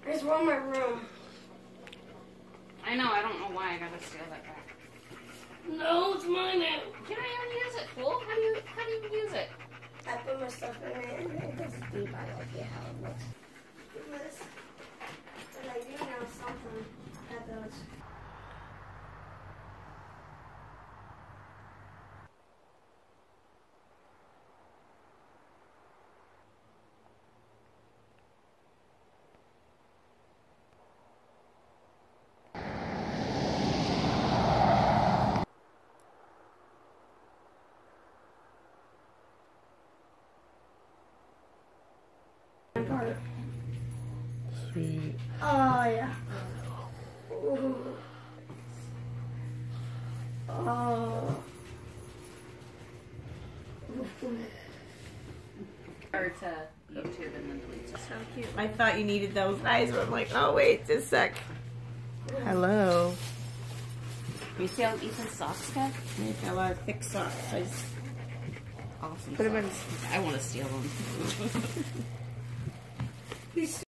I just want my room. I know, I don't know why I gotta steal that back. No, it's mine now. Can I even use it, fool? How do you even use it? I put my stuff in it and it does deep. I like it how it looks. But I do know something that does. Sweet. Oh, yeah. Ooh. Oh. Or to YouTube and then delete it. So cute. I thought you needed those eyes, but I'm like, oh wait, just a sec. Hello. You see how Ethan's socks got? Make a lot of thick socks. I just Awesome put them in. socks. I want to steal them.